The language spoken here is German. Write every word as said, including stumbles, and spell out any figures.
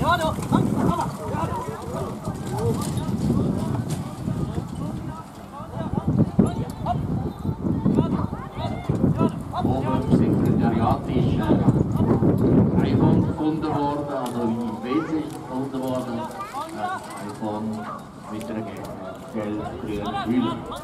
Oben im Sekretariat ist ein iPhone gefunden worden, also wie W C ist gefunden worden. Ein iPhone mit einer gelb-grünen Hülle.